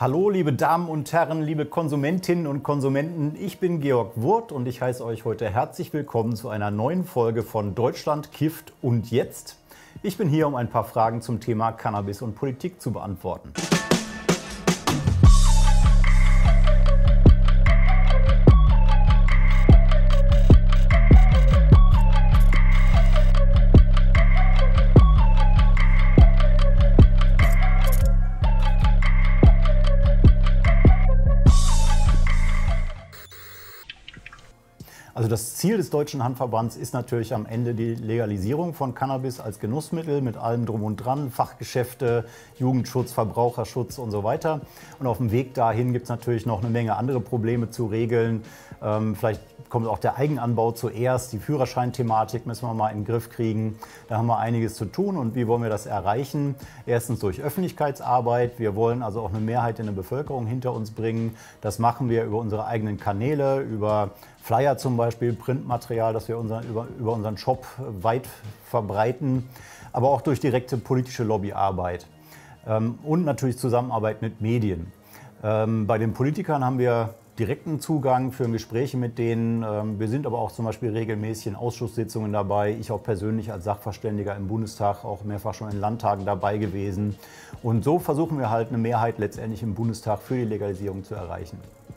Hallo liebe Damen und Herren, liebe Konsumentinnen und Konsumenten, ich bin Georg Wurth und ich heiße euch heute herzlich willkommen zu einer neuen Folge von Deutschland kifft und jetzt. Ich bin hier, um ein paar Fragen zum Thema Cannabis und Politik zu beantworten. Also das Ziel des Deutschen Handverbands ist natürlich am Ende die Legalisierung von Cannabis als Genussmittel mit allem drum und dran, Fachgeschäfte, Jugendschutz, Verbraucherschutz und so weiter. Und auf dem Weg dahin gibt es natürlich noch eine Menge andere Probleme zu regeln. Vielleicht kommt auch der Eigenanbau zuerst, die Führerscheinthematik müssen wir mal in den Griff kriegen. Da haben wir einiges zu tun und wie wollen wir das erreichen? Erstens durch Öffentlichkeitsarbeit. Wir wollen also auch eine Mehrheit in der Bevölkerung hinter uns bringen. Das machen wir über unsere eigenen Kanäle, über Flyer zum Beispiel, Printmaterial, das wir über unseren Shop weit verbreiten, aber auch durch direkte politische Lobbyarbeit und natürlich Zusammenarbeit mit Medien. Bei den Politikern haben wir direkten Zugang für Gespräche mit denen. Wir sind aber auch zum Beispiel regelmäßig in Ausschusssitzungen dabei. Ich auch persönlich als Sachverständiger im Bundestag, auch mehrfach schon in Landtagen dabei gewesen. Und so versuchen wir halt eine Mehrheit letztendlich im Bundestag für die Legalisierung zu erreichen.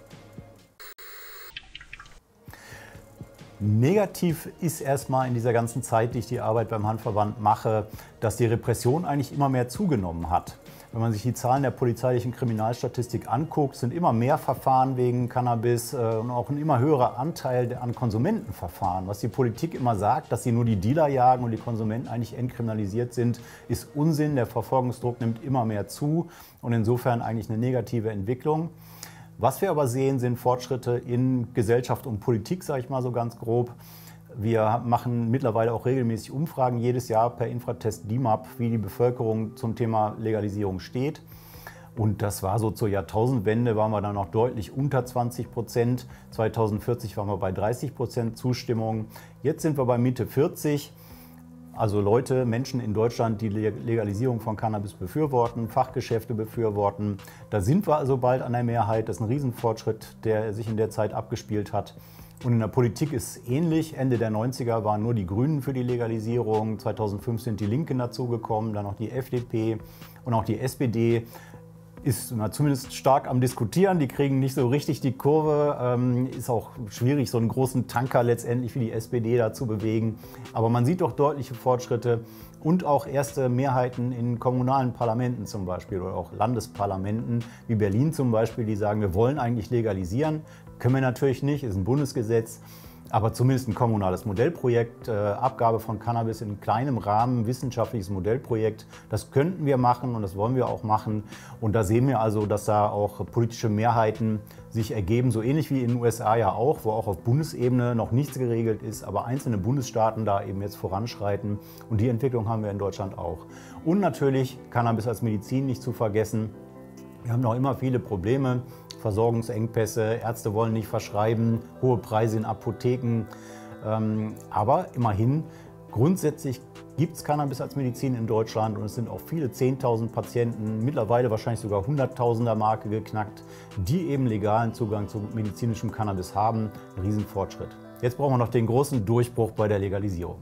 Negativ ist erstmal in dieser ganzen Zeit, die ich die Arbeit beim Handverband mache, dass die Repression eigentlich immer mehr zugenommen hat. Wenn man sich die Zahlen der polizeilichen Kriminalstatistik anguckt, sind immer mehr Verfahren wegen Cannabis und auch ein immer höherer Anteil an Konsumentenverfahren. Was die Politik immer sagt, dass sie nur die Dealer jagen und die Konsumenten eigentlich entkriminalisiert sind, ist Unsinn. Der Verfolgungsdruck nimmt immer mehr zu und insofern eigentlich eine negative Entwicklung. Was wir aber sehen, sind Fortschritte in Gesellschaft und Politik, sage ich mal so ganz grob. Wir machen mittlerweile auch regelmäßig Umfragen jedes Jahr per Infratest DIMAP, wie die Bevölkerung zum Thema Legalisierung steht. Und das war so zur Jahrtausendwende, waren wir dann noch deutlich unter 20%. 2040 waren wir bei 30% Zustimmung. Jetzt sind wir bei Mitte 40. Also Menschen in Deutschland, die Legalisierung von Cannabis befürworten, Fachgeschäfte befürworten. Da sind wir also bald an der Mehrheit. Das ist ein Riesenfortschritt, der sich in der Zeit abgespielt hat. Und in der Politik ist es ähnlich. Ende der 90er waren nur die Grünen für die Legalisierung. 2005 sind die Linken dazugekommen, dann noch die FDP und auch die SPD. Ist zumindest stark am Diskutieren, die kriegen nicht so richtig die Kurve. Ist auch schwierig, so einen großen Tanker letztendlich wie die SPD da zu bewegen. Aber man sieht doch deutliche Fortschritte und auch erste Mehrheiten in kommunalen Parlamenten zum Beispiel oder auch Landesparlamenten wie Berlin zum Beispiel, die sagen, wir wollen eigentlich legalisieren. Können wir natürlich nicht, ist ein Bundesgesetz. Aber zumindest ein kommunales Modellprojekt, Abgabe von Cannabis in kleinem Rahmen, wissenschaftliches Modellprojekt, das könnten wir machen und das wollen wir auch machen. Und da sehen wir also, dass da auch politische Mehrheiten sich ergeben, so ähnlich wie in den USA ja auch, wo auch auf Bundesebene noch nichts geregelt ist, aber einzelne Bundesstaaten da eben jetzt voranschreiten. Und die Entwicklung haben wir in Deutschland auch. Und natürlich Cannabis als Medizin nicht zu vergessen. Wir haben noch immer viele Probleme. Versorgungsengpässe, Ärzte wollen nicht verschreiben, hohe Preise in Apotheken. Aber immerhin, grundsätzlich gibt es Cannabis als Medizin in Deutschland und es sind auch viele 10.000 Patienten, mittlerweile wahrscheinlich sogar 100.000er Marke geknackt, die eben legalen Zugang zu medizinischem Cannabis haben. Ein Riesenfortschritt. Jetzt brauchen wir noch den großen Durchbruch bei der Legalisierung.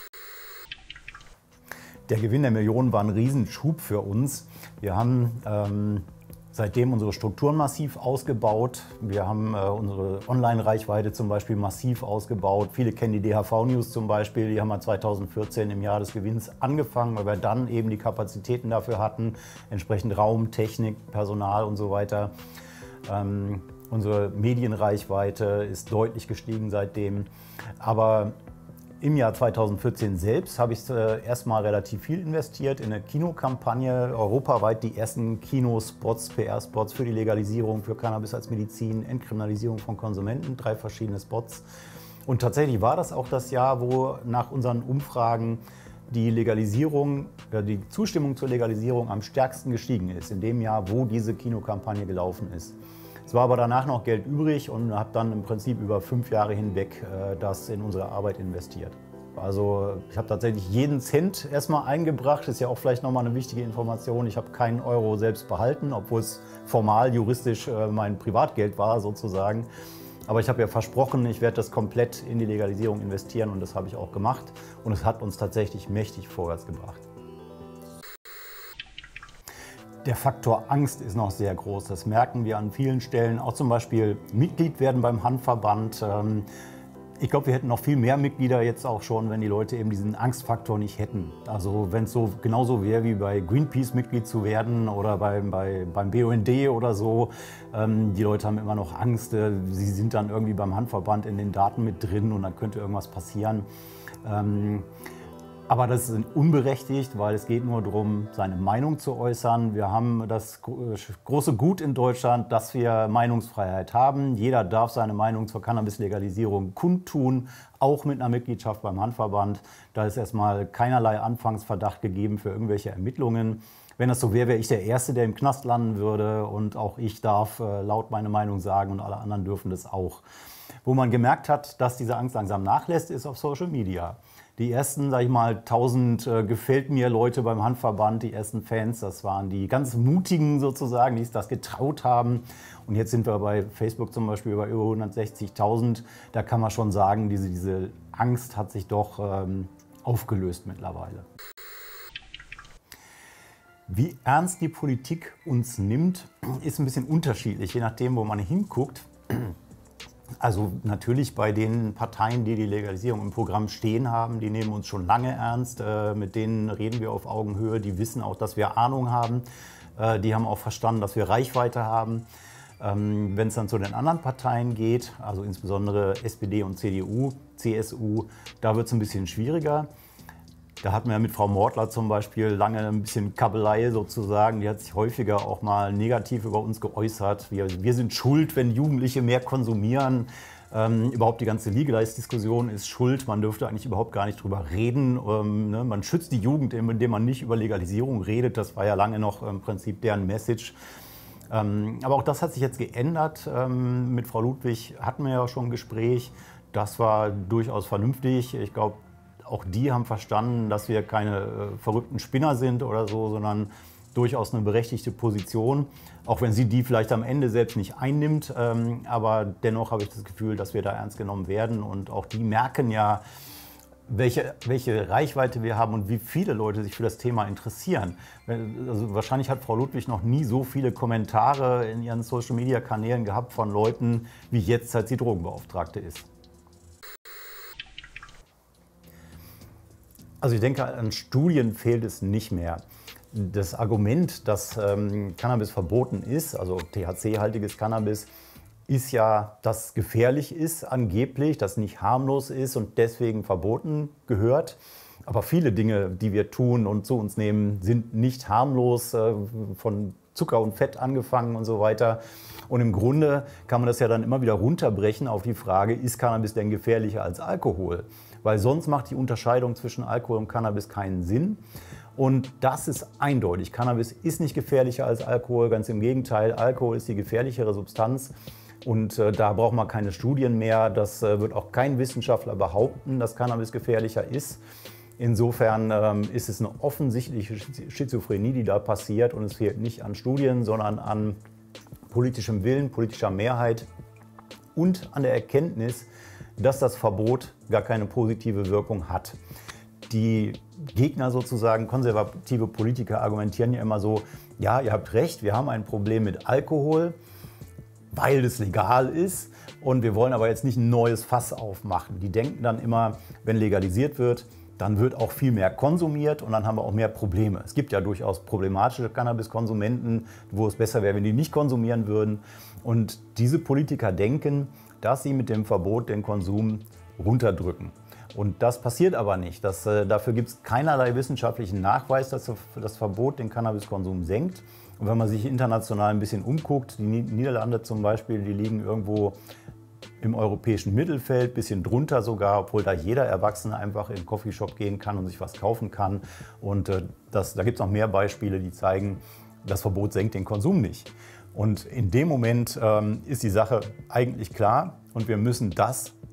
Der Gewinn der Millionen war ein Riesenschub für uns. Wir haben seitdem unsere Strukturen massiv ausgebaut. Wir haben unsere Online-Reichweite zum Beispiel massiv ausgebaut. Viele kennen die DHV-News zum Beispiel. Die haben wir 2014 im Jahr des Gewinns angefangen, weil wir dann eben die Kapazitäten dafür hatten. Entsprechend Raum, Technik, Personal und so weiter. Unsere Medienreichweite ist deutlich gestiegen seitdem. Aber im Jahr 2014 selbst habe ich erstmal relativ viel investiert in eine Kinokampagne, europaweit die ersten Kinospots, PR-Spots für die Legalisierung für Cannabis als Medizin, Entkriminalisierung von Konsumenten, 3 verschiedene Spots. Und tatsächlich war das auch das Jahr, wo nach unseren Umfragen die die Zustimmung zur Legalisierung am stärksten gestiegen ist, in dem Jahr, wo diese Kinokampagne gelaufen ist. Es war aber danach noch Geld übrig und habe dann im Prinzip über 5 Jahre hinweg das in unsere Arbeit investiert. Also ich habe tatsächlich jeden Cent erstmal eingebracht. Das ist ja auch vielleicht nochmal eine wichtige Information. Ich habe keinen Euro selbst behalten, obwohl es formal, juristisch mein Privatgeld war sozusagen. Aber ich habe ja versprochen, ich werde das komplett in die Legalisierung investieren und das habe ich auch gemacht. Und es hat uns tatsächlich mächtig vorwärts gebracht. Der Faktor Angst ist noch sehr groß. Das merken wir an vielen Stellen. Auch zum Beispiel Mitglied werden beim Hanfverband. Ich glaube, wir hätten noch viel mehr Mitglieder jetzt auch schon, wenn die Leute eben diesen Angstfaktor nicht hätten. Also wenn es so genauso wäre wie bei Greenpeace Mitglied zu werden oder beim BUND oder so. Die Leute haben immer noch Angst. Sie sind dann irgendwie beim Hanfverband in den Daten mit drin und dann könnte irgendwas passieren. Aber das ist unberechtigt, weil es geht nur darum, seine Meinung zu äußern. Wir haben das große Gut in Deutschland, dass wir Meinungsfreiheit haben. Jeder darf seine Meinung zur Cannabis-Legalisierung kundtun, auch mit einer Mitgliedschaft beim Hanfverband. Da ist erstmal keinerlei Anfangsverdacht gegeben für irgendwelche Ermittlungen. Wenn das so wäre, wäre ich der Erste, der im Knast landen würde. Und auch ich darf laut meine Meinung sagen und alle anderen dürfen das auch. Wo man gemerkt hat, dass diese Angst langsam nachlässt, ist auf Social Media. Die ersten, sag ich mal, 1000 gefällt mir Leute beim Hanfverband, die ersten Fans, das waren die ganz mutigen sozusagen, die sich das getraut haben. Und jetzt sind wir bei Facebook zum Beispiel bei über 160.000. Da kann man schon sagen, diese Angst hat sich doch aufgelöst mittlerweile. Wie ernst die Politik uns nimmt, ist ein bisschen unterschiedlich, je nachdem, wo man hinguckt. Also natürlich bei den Parteien, die die Legalisierung im Programm stehen haben, die nehmen uns schon lange ernst. Mit denen reden wir auf Augenhöhe. Die wissen auch, dass wir Ahnung haben. Die haben auch verstanden, dass wir Reichweite haben. Wenn es dann zu den anderen Parteien geht, also insbesondere SPD und CDU, CSU, da wird es ein bisschen schwieriger. Da hatten wir ja mit Frau Mortler zum Beispiel lange ein bisschen Kabelei sozusagen. Die hat sich häufiger auch mal negativ über uns geäußert. Wir sind schuld, wenn Jugendliche mehr konsumieren. Überhaupt die ganze Legalize-Diskussion ist schuld. Man dürfte eigentlich überhaupt gar nicht drüber reden. Ne? Man schützt die Jugend, indem man nicht über Legalisierung redet. Das war ja lange noch im Prinzip deren Message. Aber auch das hat sich jetzt geändert. Mit Frau Ludwig hatten wir ja schon ein Gespräch. Das war durchaus vernünftig. Ich glaube, auch die haben verstanden, dass wir keine verrückten Spinner sind oder so, sondern durchaus eine berechtigte Position. Auch wenn sie die vielleicht am Ende selbst nicht einnimmt. Aber dennoch habe ich das Gefühl, dass wir da ernst genommen werden. Und auch die merken ja, welche Reichweite wir haben und wie viele Leute sich für das Thema interessieren. Also wahrscheinlich hat Frau Ludwig noch nie so viele Kommentare in ihren Social-Media-Kanälen gehabt von Leuten, wie jetzt, seit sie Drogenbeauftragte ist. Also ich denke, an Studien fehlt es nicht mehr. Das Argument, dass Cannabis verboten ist, also THC-haltiges Cannabis, ist ja, dass es gefährlich ist angeblich, dass es nicht harmlos ist und deswegen verboten gehört. Aber viele Dinge, die wir tun und zu uns nehmen, sind nicht harmlos, von Zucker und Fett angefangen und so weiter. Und im Grunde kann man das ja dann immer wieder runterbrechen auf die Frage, ist Cannabis denn gefährlicher als Alkohol? Weil sonst macht die Unterscheidung zwischen Alkohol und Cannabis keinen Sinn. Und das ist eindeutig. Cannabis ist nicht gefährlicher als Alkohol, ganz im Gegenteil. Alkohol ist die gefährlichere Substanz. Und da braucht man keine Studien mehr. Das wird auch kein Wissenschaftler behaupten, dass Cannabis gefährlicher ist. Insofern ist es eine offensichtliche Schizophrenie, die da passiert. Und es fehlt nicht an Studien, sondern an politischem Willen, politischer Mehrheit und an der Erkenntnis, dass das Verbot gar keine positive Wirkung hat. Die Gegner sozusagen, konservative Politiker, argumentieren ja immer so, ja, ihr habt recht, wir haben ein Problem mit Alkohol, weil es legal ist und wir wollen aber jetzt nicht ein neues Fass aufmachen. Die denken dann immer, wenn legalisiert wird, dann wird auch viel mehr konsumiert und dann haben wir auch mehr Probleme. Es gibt ja durchaus problematische Cannabiskonsumenten, wo es besser wäre, wenn die nicht konsumieren würden. Und diese Politiker denken, dass sie mit dem Verbot den Konsum runterdrücken. Und das passiert aber nicht. Dafür gibt es keinerlei wissenschaftlichen Nachweis, dass das Verbot den Cannabiskonsum senkt. Und wenn man sich international ein bisschen umguckt, die Niederlande zum Beispiel, die liegen irgendwo im europäischen Mittelfeld, ein bisschen drunter sogar, obwohl da jeder Erwachsene einfach in den Coffeeshop gehen kann und sich was kaufen kann. Und da gibt es noch mehr Beispiele, die zeigen, das Verbot senkt den Konsum nicht. Und in dem Moment ist die Sache eigentlich klar und wir müssen das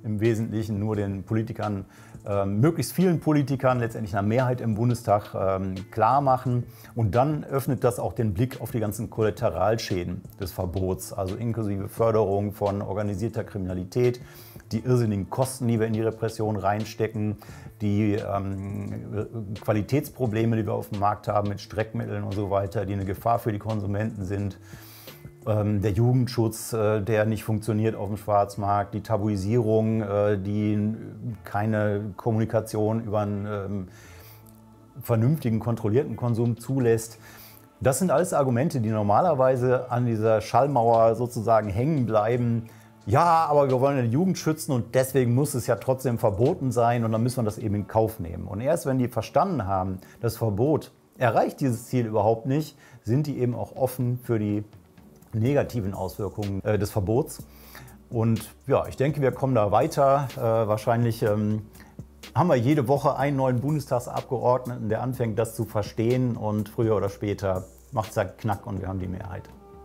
im Wesentlichen nur den Politikern, möglichst vielen Politikern, letztendlich einer Mehrheit im Bundestag klar machen. Und dann öffnet das auch den Blick auf die ganzen Kollateralschäden des Verbots, also inklusive Förderung von organisierter Kriminalität, die irrsinnigen Kosten, die wir in die Repression reinstecken, die Qualitätsprobleme, die wir auf dem Markt haben mit Streckmitteln und so weiter, die eine Gefahr für die Konsumenten sind. Der Jugendschutz, der nicht funktioniert auf dem Schwarzmarkt, die Tabuisierung, die keine Kommunikation über einen vernünftigen, kontrollierten Konsum zulässt. Das sind alles Argumente, die normalerweise an dieser Schallmauer sozusagen hängen bleiben. Ja, aber wir wollen die Jugend schützen und deswegen muss es ja trotzdem verboten sein und dann müssen wir das eben in Kauf nehmen. Und erst wenn die verstanden haben, das Verbot erreicht dieses Ziel überhaupt nicht, sind die eben auch offen für die negativen Auswirkungen des Verbots. Und ja, ich denke, wir kommen da weiter. Wahrscheinlich haben wir jede Woche einen neuen Bundestagsabgeordneten, der anfängt, das zu verstehen. Und früher oder später macht es einen Knack und wir haben die Mehrheit.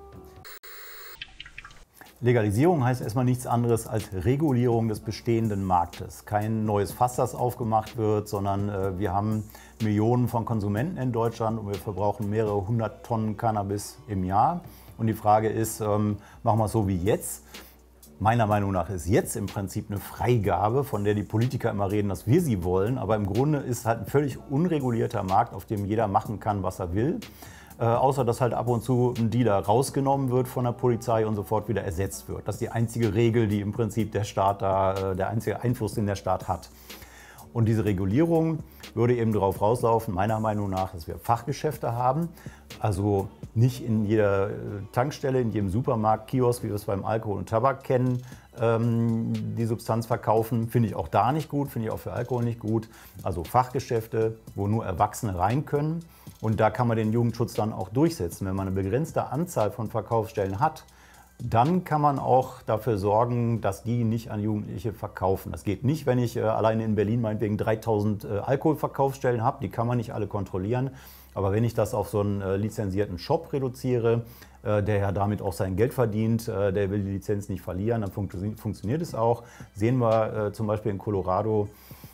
Legalisierung heißt erstmal nichts anderes als Regulierung des bestehenden Marktes. Kein neues Fass, das aufgemacht wird, sondern wir haben Millionen von Konsumenten in Deutschland und wir verbrauchen mehrere hundert Tonnen Cannabis im Jahr. Und die Frage ist, machen wir es so wie jetzt? Meiner Meinung nach ist jetzt im Prinzip eine Freigabe, von der die Politiker immer reden, dass wir sie wollen. Aber im Grunde ist es halt ein völlig unregulierter Markt, auf dem jeder machen kann, was er will. Außer dass halt ab und zu ein Dealer rausgenommen wird von der Polizei und sofort wieder ersetzt wird. Das ist die einzige Regel, die im Prinzip der Staat da, der einzige Einfluss, den der Staat hat. Und diese Regulierung würde eben darauf rauslaufen, meiner Meinung nach, dass wir Fachgeschäfte haben. Also nicht in jeder Tankstelle, in jedem Supermarkt, Kiosk, wie wir es beim Alkohol und Tabak kennen, die Substanz verkaufen. Finde ich auch da nicht gut, finde ich auch für Alkohol nicht gut. Also Fachgeschäfte, wo nur Erwachsene rein können. Und da kann man den Jugendschutz dann auch durchsetzen. Wenn man eine begrenzte Anzahl von Verkaufsstellen hat, dann kann man auch dafür sorgen, dass die nicht an Jugendliche verkaufen. Das geht nicht, wenn ich alleine in Berlin meinetwegen 3000 Alkoholverkaufsstellen habe. Die kann man nicht alle kontrollieren. Aber wenn ich das auf so einen lizenzierten Shop reduziere, der ja damit auch sein Geld verdient, der will die Lizenz nicht verlieren, dann funktioniert es auch. Sehen wir zum Beispiel in Colorado,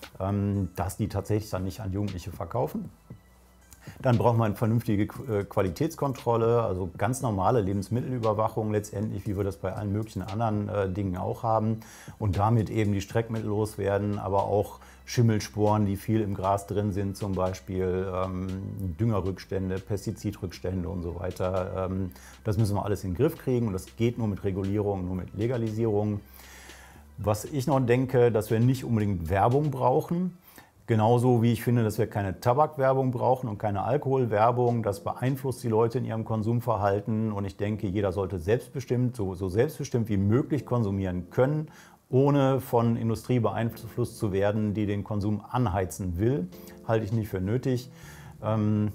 dass die tatsächlich dann nicht an Jugendliche verkaufen. Dann braucht man eine vernünftige Qualitätskontrolle, also ganz normale Lebensmittelüberwachung letztendlich, wie wir das bei allen möglichen anderen Dingen auch haben. Und damit eben die Streckmittel loswerden, aber auch Schimmelsporen, die viel im Gras drin sind, zum Beispiel Düngerrückstände, Pestizidrückstände und so weiter. Das müssen wir alles in den Griff kriegen und das geht nur mit Regulierung, nur mit Legalisierung. Was ich noch denke, dass wir nicht unbedingt Werbung brauchen. Genauso wie ich finde, dass wir keine Tabakwerbung brauchen und keine Alkoholwerbung. Das beeinflusst die Leute in ihrem Konsumverhalten. Und ich denke, jeder sollte selbstbestimmt, so selbstbestimmt wie möglich konsumieren können, ohne von Industrie beeinflusst zu werden, die den Konsum anheizen will. Halte ich nicht für nötig. Und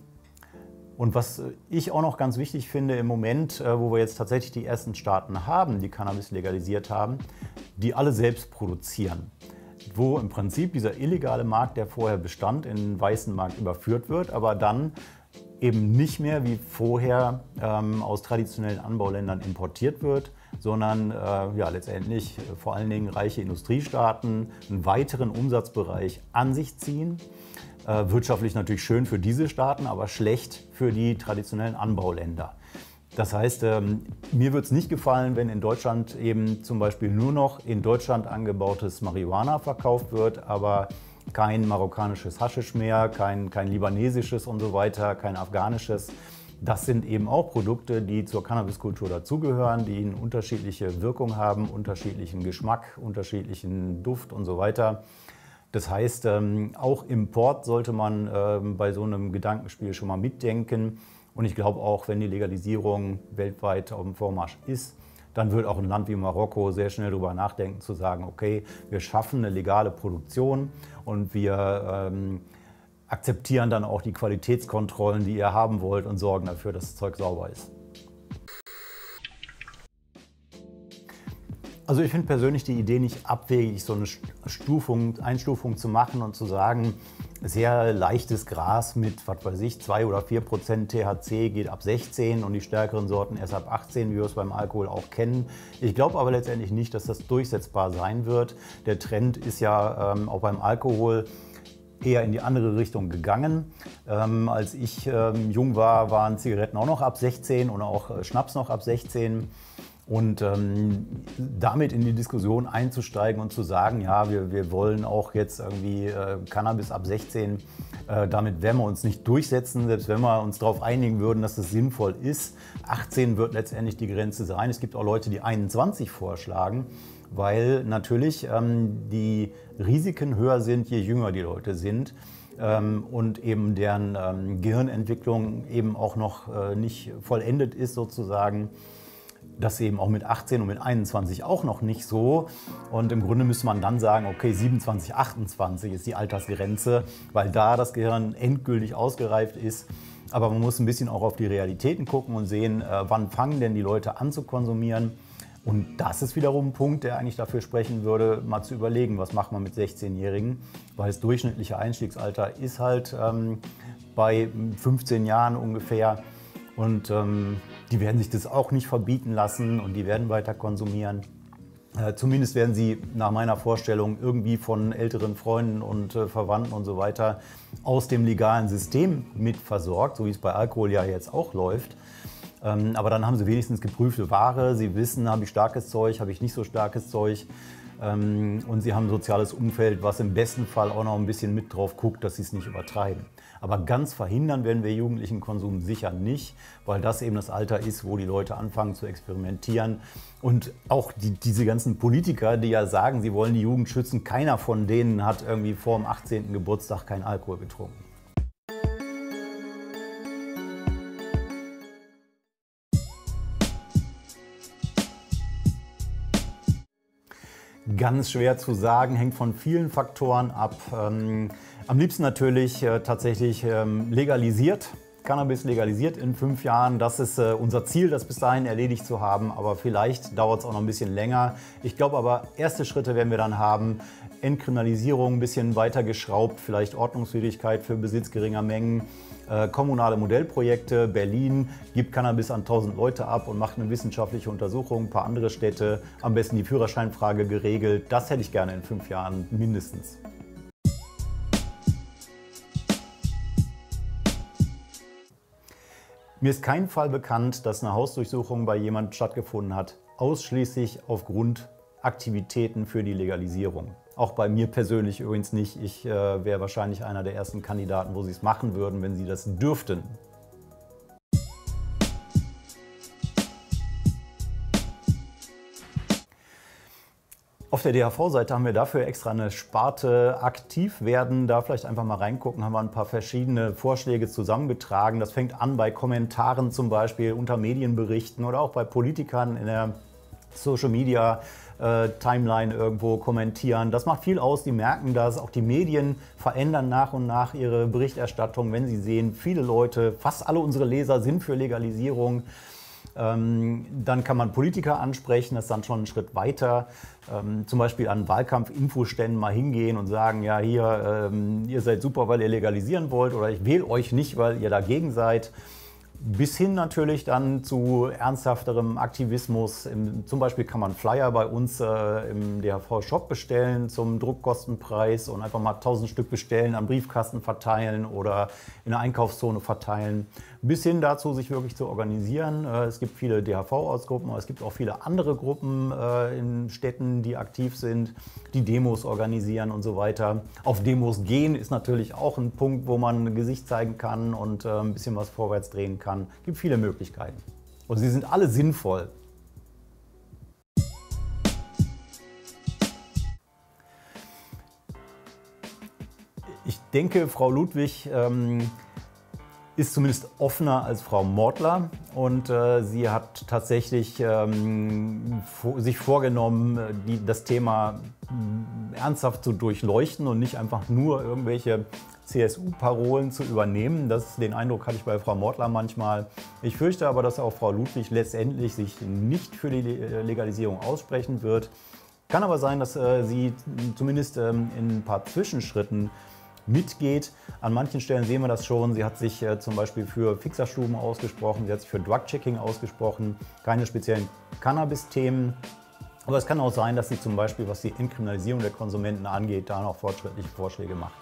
was ich auch noch ganz wichtig finde im Moment, wo wir jetzt tatsächlich die ersten Staaten haben, die Cannabis legalisiert haben, die alle selbst produzieren. Wo im Prinzip dieser illegale Markt, der vorher bestand, in den weißen Markt überführt wird, aber dann eben nicht mehr wie vorher aus traditionellen Anbauländern importiert wird, sondern ja, letztendlich vor allen Dingen reiche Industriestaaten einen weiteren Umsatzbereich an sich ziehen. Wirtschaftlich natürlich schön für diese Staaten, aber schlecht für die traditionellen Anbauländer. Das heißt, mir würde es nicht gefallen, wenn in Deutschland eben zum Beispiel nur noch in Deutschland angebautes Marihuana verkauft wird, aber kein marokkanisches Haschisch mehr, kein libanesisches und so weiter, kein afghanisches. Das sind eben auch Produkte, die zur Cannabiskultur dazugehören, die eine unterschiedliche Wirkung haben, unterschiedlichen Geschmack, unterschiedlichen Duft und so weiter. Das heißt, auch Import sollte man bei so einem Gedankenspiel schon mal mitdenken. Und ich glaube auch, wenn die Legalisierung weltweit auf dem Vormarsch ist, dann wird auch ein Land wie Marokko sehr schnell darüber nachdenken, zu sagen, okay, wir schaffen eine legale Produktion und wir akzeptieren dann auch die Qualitätskontrollen, die ihr haben wollt und sorgen dafür, dass das Zeug sauber ist. Also ich finde persönlich die Idee nicht abwegig, so eine Einstufung zu machen und zu sagen, sehr leichtes Gras mit, was weiß ich, 2 oder 4% THC geht ab 16 und die stärkeren Sorten erst ab 18, wie wir es beim Alkohol auch kennen. Ich glaube aber letztendlich nicht, dass das durchsetzbar sein wird. Der Trend ist ja auch beim Alkohol eher in die andere Richtung gegangen. Als ich jung war, waren Zigaretten auch noch ab 16 und auch Schnaps noch ab 16. Und damit in die Diskussion einzusteigen und zu sagen, ja, wir wollen auch jetzt irgendwie Cannabis ab 16, damit werden wir uns nicht durchsetzen, selbst wenn wir uns darauf einigen würden, dass das sinnvoll ist. 18 wird letztendlich die Grenze sein. Es gibt auch Leute, die 21 vorschlagen, weil natürlich die Risiken höher sind, je jünger die Leute sind. Und eben deren Gehirnentwicklung eben auch noch nicht vollendet ist sozusagen. Das eben auch mit 18 und mit 21 auch noch nicht so. Und im Grunde müsste man dann sagen, okay, 27, 28 ist die Altersgrenze, weil da das Gehirn endgültig ausgereift ist. Aber man muss ein bisschen auch auf die Realitäten gucken und sehen, wann fangen denn die Leute an zu konsumieren. Und das ist wiederum ein Punkt, der eigentlich dafür sprechen würde, mal zu überlegen, was macht man mit 16-Jährigen. Weil das durchschnittliche Einstiegsalter ist halt bei 15 Jahren ungefähr. Und die werden sich das auch nicht verbieten lassen und die werden weiter konsumieren. Zumindest werden sie nach meiner Vorstellung irgendwie von älteren Freunden und Verwandten und so weiter aus dem legalen System mit versorgt, so wie es bei Alkohol ja jetzt auch läuft. Aber dann haben sie wenigstens geprüfte Ware, sie wissen, habe ich starkes Zeug, habe ich nicht so starkes Zeug. Und sie haben ein soziales Umfeld, was im besten Fall auch noch ein bisschen mit drauf guckt, dass sie es nicht übertreiben. Aber ganz verhindern werden wir jugendlichen Konsum sicher nicht, weil das eben das Alter ist, wo die Leute anfangen zu experimentieren. Und auch diese ganzen Politiker, die ja sagen, sie wollen die Jugend schützen, keiner von denen hat irgendwie vor dem 18. Geburtstag keinen Alkohol getrunken. Ganz schwer zu sagen, hängt von vielen Faktoren ab. Am liebsten natürlich tatsächlich legalisiert, Cannabis legalisiert in 5 Jahren. Das ist unser Ziel, das bis dahin erledigt zu haben, aber vielleicht dauert es auch noch ein bisschen länger. Ich glaube aber, erste Schritte werden wir dann haben. Entkriminalisierung ein bisschen weiter geschraubt, vielleicht Ordnungswidrigkeit für Besitz geringer Mengen. Kommunale Modellprojekte. Berlin gibt Cannabis an 1000 Leute ab und macht eine wissenschaftliche Untersuchung. Ein paar andere Städte, am besten die Führerscheinfrage geregelt. Das hätte ich gerne in 5 Jahren mindestens. Mir ist kein Fall bekannt, dass eine Hausdurchsuchung bei jemandem stattgefunden hat, ausschließlich aufgrund Aktivitäten für die Legalisierung. Auch bei mir persönlich übrigens nicht. Ich wäre wahrscheinlich einer der ersten Kandidaten, wo sie es machen würden, wenn sie das dürften. Auf der DHV-Seite haben wir dafür extra eine Sparte aktiv werden. Da vielleicht einfach mal reingucken, haben wir ein paar verschiedene Vorschläge zusammengetragen. Das fängt an bei Kommentaren zum Beispiel unter Medienberichten oder auch bei Politikern in der Social Media Timeline irgendwo kommentieren. Das macht viel aus. Die merken das. Auch die Medien verändern nach und nach ihre Berichterstattung, wenn sie sehen, viele Leute, fast alle unsere Leser sind für Legalisierung. Dann kann man Politiker ansprechen, das ist dann schon ein Schritt weiter. Zum Beispiel an Wahlkampf-Infoständen mal hingehen und sagen, ja hier, ihr seid super, weil ihr legalisieren wollt oder ich wähle euch nicht, weil ihr dagegen seid. Bis hin natürlich dann zu ernsthafterem Aktivismus. Zum Beispiel kann man Flyer bei uns im DHV-Shop bestellen zum Druckkostenpreis und einfach mal 1000 Stück bestellen, an Briefkasten verteilen oder in der Einkaufszone verteilen. Bis hin dazu, sich wirklich zu organisieren. Es gibt viele DHV-Ortsgruppen, aber es gibt auch viele andere Gruppen in Städten, die aktiv sind, die Demos organisieren und so weiter. Auf Demos gehen ist natürlich auch ein Punkt, wo man ein Gesicht zeigen kann und ein bisschen was vorwärts drehen kann. Es gibt viele Möglichkeiten. Und sie sind alle sinnvoll. Ich denke, Frau Ludwig ist zumindest offener als Frau Mortler und sie hat tatsächlich sich vorgenommen, das Thema ernsthaft zu durchleuchten und nicht einfach nur irgendwelche CSU-Parolen zu übernehmen. Den Eindruck hatte ich bei Frau Mortler manchmal. Ich fürchte aber, dass auch Frau Ludwig letztendlich sich nicht für die Legalisierung aussprechen wird. Kann aber sein, dass sie zumindest in ein paar Zwischenschritten mitgeht. An manchen Stellen sehen wir das schon. Sie hat sich zum Beispiel für Fixerstuben ausgesprochen, sie hat sich für Drug-Checking ausgesprochen, keine speziellen Cannabis-Themen. Aber es kann auch sein, dass sie zum Beispiel, was die Entkriminalisierung der Konsumenten angeht, da noch fortschrittliche Vorschläge macht.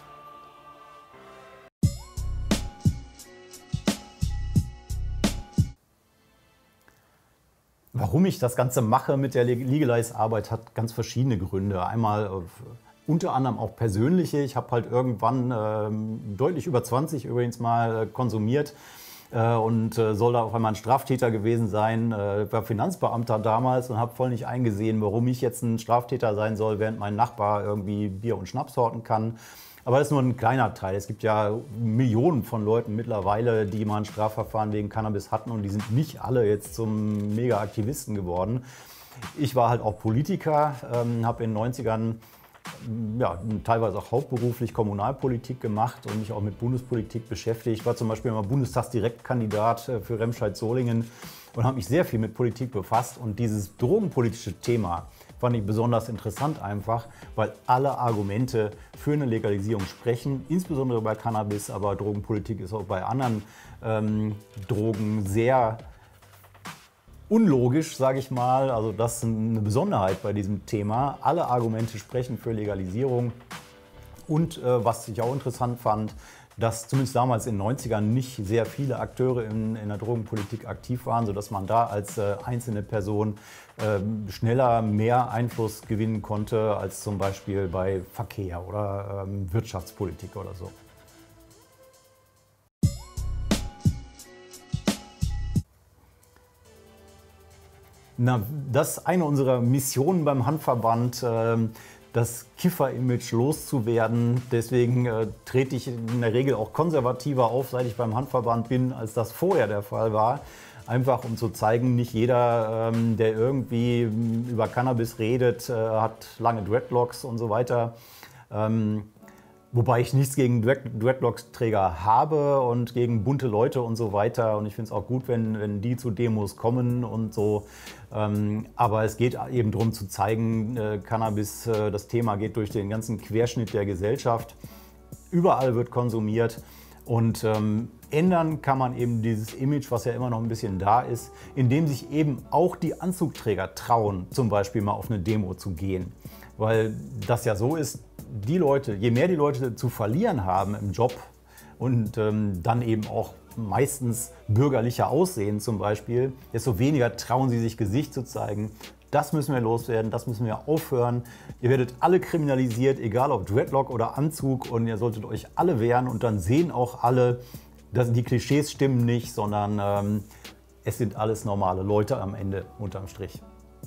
Warum ich das Ganze mache mit der Legalize-Arbeit, hat ganz verschiedene Gründe. Einmal unter anderem auch persönliche. Ich habe halt irgendwann deutlich über 20 übrigens mal konsumiert und soll da auf einmal ein Straftäter gewesen sein. War Finanzbeamter damals und habe voll nicht eingesehen, warum ich jetzt ein Straftäter sein soll, während mein Nachbar irgendwie Bier und Schnaps horten kann. Aber das ist nur ein kleiner Teil. Es gibt ja Millionen von Leuten mittlerweile, die mal ein Strafverfahren wegen Cannabis hatten und die sind nicht alle jetzt zum Mega-Aktivisten geworden. Ich war halt auch Politiker, habe in den 90ern ja, teilweise auch hauptberuflich Kommunalpolitik gemacht und mich auch mit Bundespolitik beschäftigt. Ich war zum Beispiel mal Bundestagsdirektkandidat für Remscheid-Solingen und habe mich sehr viel mit Politik befasst. Und dieses drogenpolitische Thema fand ich besonders interessant einfach, weil alle Argumente für eine Legalisierung sprechen, insbesondere bei Cannabis, aber Drogenpolitik ist auch bei anderen Drogen sehr unlogisch, sage ich mal. Also das ist eine Besonderheit bei diesem Thema. Alle Argumente sprechen für Legalisierung. Und was ich auch interessant fand, dass zumindest damals in den 90ern nicht sehr viele Akteure in der Drogenpolitik aktiv waren, sodass man da als einzelne Person schneller mehr Einfluss gewinnen konnte als zum Beispiel bei Verkehr oder Wirtschaftspolitik oder so. Na, das ist eine unserer Missionen beim Hanfverband, das Kiffer-Image loszuwerden. Deswegen trete ich in der Regel auch konservativer auf, seit ich beim Hanfverband bin, als das vorher der Fall war. Einfach um zu zeigen, nicht jeder, der irgendwie über Cannabis redet, hat lange Dreadlocks und so weiter. Wobei ich nichts gegen Dreadlocks-Träger habe und gegen bunte Leute und so weiter. Und ich finde es auch gut, wenn die zu Demos kommen und so. Aber es geht eben darum zu zeigen, Cannabis, das Thema geht durch den ganzen Querschnitt der Gesellschaft. Überall wird konsumiert. Und ändern kann man eben dieses Image, was ja immer noch ein bisschen da ist, indem sich eben auch die Anzugträger trauen, zum Beispiel mal auf eine Demo zu gehen. Weil das ja so ist, die Leute, je mehr die Leute zu verlieren haben im Job und dann eben auch meistens bürgerlicher aussehen zum Beispiel, desto weniger trauen sie sich Gesicht zu zeigen. Das müssen wir loswerden, das müssen wir aufhören. Ihr werdet alle kriminalisiert, egal ob Dreadlock oder Anzug, und ihr solltet euch alle wehren und dann sehen auch alle, dass die Klischees stimmen nicht, sondern es sind alles normale Leute am Ende unterm Strich.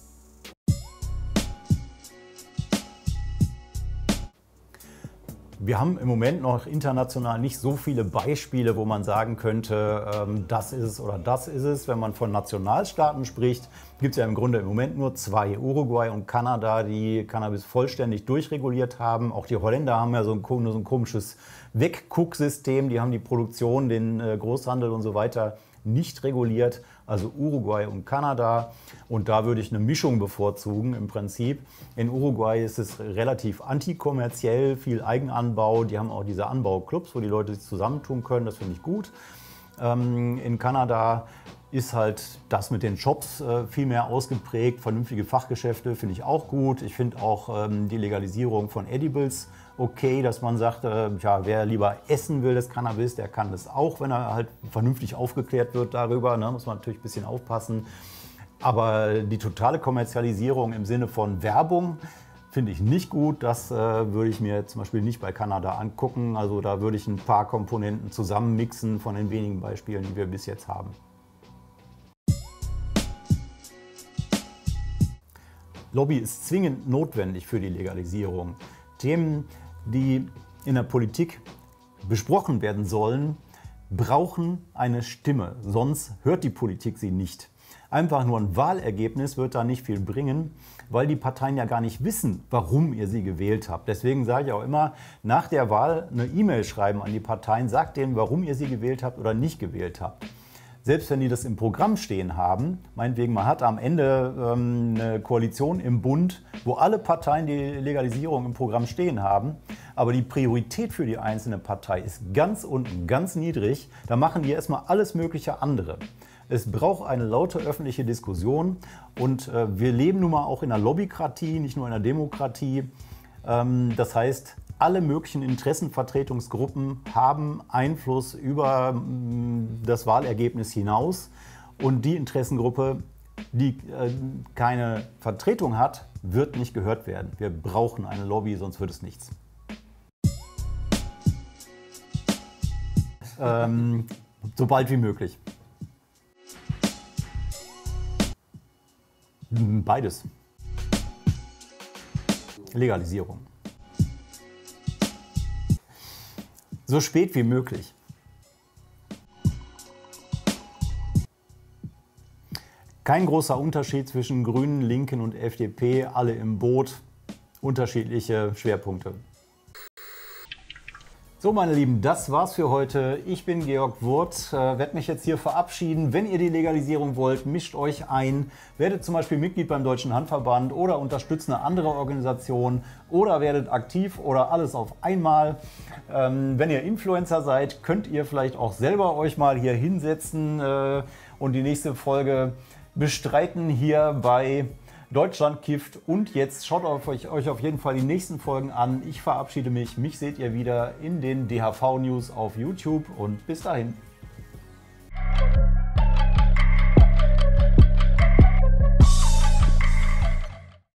Wir haben im Moment noch international nicht so viele Beispiele, wo man sagen könnte, das ist es oder das ist es. Wenn man von Nationalstaaten spricht, gibt es ja im Grunde im Moment nur zwei, Uruguay und Kanada, die Cannabis vollständig durchreguliert haben. Auch die Holländer haben ja so ein komisches Weggucksystem. Die haben die Produktion, den Großhandel und so weiter nicht reguliert, also Uruguay und Kanada. Und da würde ich eine Mischung bevorzugen im Prinzip. In Uruguay ist es relativ antikommerziell, viel Eigenanbau. Die haben auch diese Anbauclubs, wo die Leute sich zusammentun können. Das finde ich gut. In Kanada ist halt das mit den Shops viel mehr ausgeprägt. Vernünftige Fachgeschäfte finde ich auch gut. Ich finde auch die Legalisierung von Edibles okay, dass man sagt, ja, wer lieber essen will, das Cannabis, der kann das auch, wenn er halt vernünftig aufgeklärt wird darüber. Ne, muss man natürlich ein bisschen aufpassen. Aber die totale Kommerzialisierung im Sinne von Werbung finde ich nicht gut. Das würde ich mir zum Beispiel nicht bei Kanada angucken. Also da würde ich ein paar Komponenten zusammenmixen von den wenigen Beispielen, die wir bis jetzt haben. Lobby ist zwingend notwendig für die Legalisierung. Themen, die in der Politik besprochen werden sollen, brauchen eine Stimme, sonst hört die Politik sie nicht. Einfach nur ein Wahlergebnis wird da nicht viel bringen, weil die Parteien ja gar nicht wissen, warum ihr sie gewählt habt. Deswegen sage ich auch immer, nach der Wahl eine E-Mail schreiben an die Parteien, sagt denen, warum ihr sie gewählt habt oder nicht gewählt habt. Selbst wenn die das im Programm stehen haben, meinetwegen, man hat am Ende eine Koalition im Bund, wo alle Parteien die Legalisierung im Programm stehen haben, aber die Priorität für die einzelne Partei ist ganz unten, ganz niedrig, da machen die erstmal alles mögliche andere. Es braucht eine laute öffentliche Diskussion und wir leben nun mal auch in einer Lobbykratie, nicht nur in einer Demokratie. Das heißt, alle möglichen Interessenvertretungsgruppen haben Einfluss über das Wahlergebnis hinaus. Und die Interessengruppe, die keine Vertretung hat, wird nicht gehört werden. Wir brauchen eine Lobby, sonst wird es nichts. So bald wie möglich. Beides. Legalisierung. So spät wie möglich. Kein großer Unterschied zwischen Grünen, Linken und FDP, alle im Boot, unterschiedliche Schwerpunkte. So, meine Lieben, das war's für heute. Ich bin Georg Wurth, werde mich jetzt hier verabschieden. Wenn ihr die Legalisierung wollt, mischt euch ein, werdet zum Beispiel Mitglied beim Deutschen Handverband oder unterstützt eine andere Organisation oder werdet aktiv oder alles auf einmal. Wenn ihr Influencer seid, könnt ihr vielleicht auch selber euch mal hier hinsetzen und die nächste Folge bestreiten hier bei Deutschland kifft. Und jetzt schaut euch auf jeden Fall die nächsten Folgen an. Ich verabschiede mich. Mich seht ihr wieder in den DHV News auf YouTube und bis dahin.